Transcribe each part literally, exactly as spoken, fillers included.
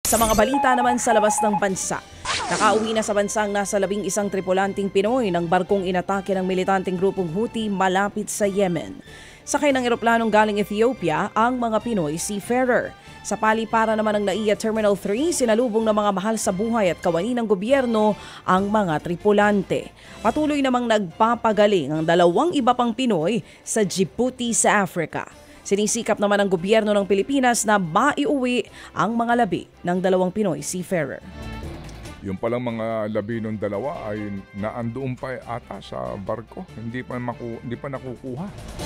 Sa mga balita naman sa labas ng bansa, nakauwi na sa bansang nasa labing isang tripulanting Pinoy ng barkong inatake ng militanteng grupong Houthi malapit sa Yemen. Sakay ng eroplanong galing Ethiopia ang mga Pinoy seafarer. Sa paliparan naman ng NAIA Terminal three, sinalubong ng mga mahal sa buhay at kawani ng gobyerno ang mga tripulante. Patuloy namang nagpapagaling ang dalawang iba pang Pinoy sa Djibouti sa Africa. Sinisikap naman ng gobyerno ng Pilipinas na maiuwi ang mga labi ng dalawang Pinoy seafarer. Yung palang mga labi ng dalawa ay naandoon pa ata sa barko, hindi pa, maku, hindi pa nakukuha.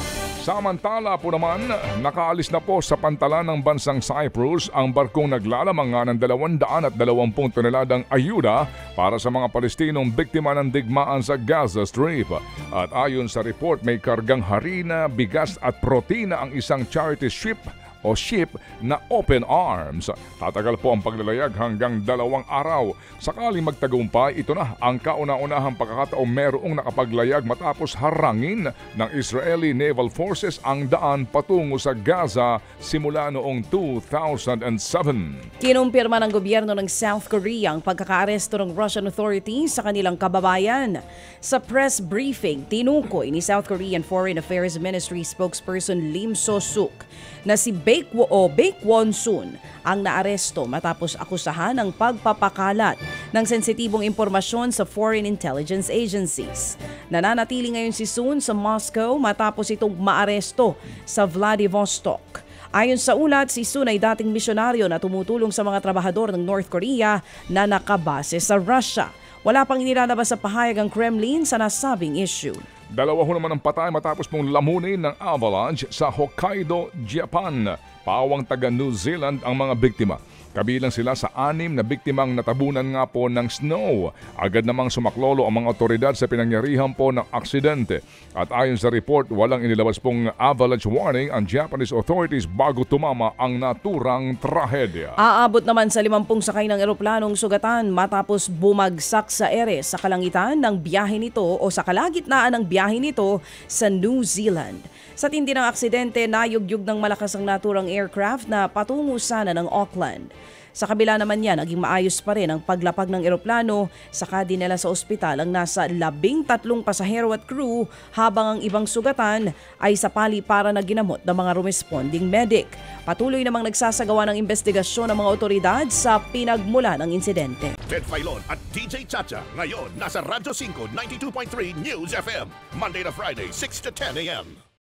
Samantala po naman, nakaalis na po sa pantalan ng bansang Cyprus ang barkong naglalamang ng dalawang daan at dalawampung toneladang ayuda para sa mga Palestinong biktima ng digmaan sa Gaza Strip. At ayon sa report, may kargang harina, bigas at protina ang isang charity ship o ship na open arms. Tatagal po ang paglalayag hanggang dalawang araw. Sakaling magtagumpay, ito na ang kauna-unahang pagkakataong merong nakapaglayag matapos harangin ng Israeli Naval Forces ang daan patungo sa Gaza simula noong two thousand seven. Kinumpirma ng gobyerno ng South Korea ang pagkakaaresto ng Russian authorities sa kanilang kababayan. Sa press briefing, tinukoy ni South Korean Foreign Affairs Ministry spokesperson Lim So-suk na si Baekwo o Baekwon-sun ang naaresto matapos akusahan ng pagpapakalat ng sensitibong impormasyon sa foreign intelligence agencies. Nananatili ngayon si Sun sa Moscow matapos itong maaresto sa Vladivostok. Ayon sa ulat, si Sun ay dating misyonaryo na tumutulong sa mga trabahador ng North Korea na nakabase sa Russia. Wala pang inilalabas sa pahayag ang Kremlin sa nasabing issue. Dalawa ho naman ang patay matapos pong lamunin ng avalanche sa Hokkaido, Japan. Pawang taga New Zealand ang mga biktima. Kabilang sila sa anim na biktimang natabunan nga po ng snow. Agad namang sumaklolo ang mga otoridad sa pinangyarihan po ng aksidente. At ayon sa report, walang inilabas pong avalanche warning ang Japanese authorities bago tumama ang naturang trahedya. Aabot naman sa limampung sakay ng eroplanong sugatan matapos bumagsak sa ere sa kalangitan ng biyahe nito o sa kalagitnaan ng biyahe nito sa New Zealand. Sa tindi ng aksidente, nayugyug ng malakas ang naturang aircraft na patungo sana ng Auckland. Sa kabila naman niya, naging maayos pa rin ang paglapag ng eroplano, saka dinala sa ospital ang nasa labing tatlong pasahero at crew habang ang ibang sugatan ay sa paliparan na ginamot ng mga responding medic. Patuloy namang nagsasagawa ng investigasyon ng mga otoridad sa pinagmula ng insidente. Ted Filon at D J Chacha ngayon nasa Radyo five ninety-two point three News F M, Monday to Friday, six to ten a m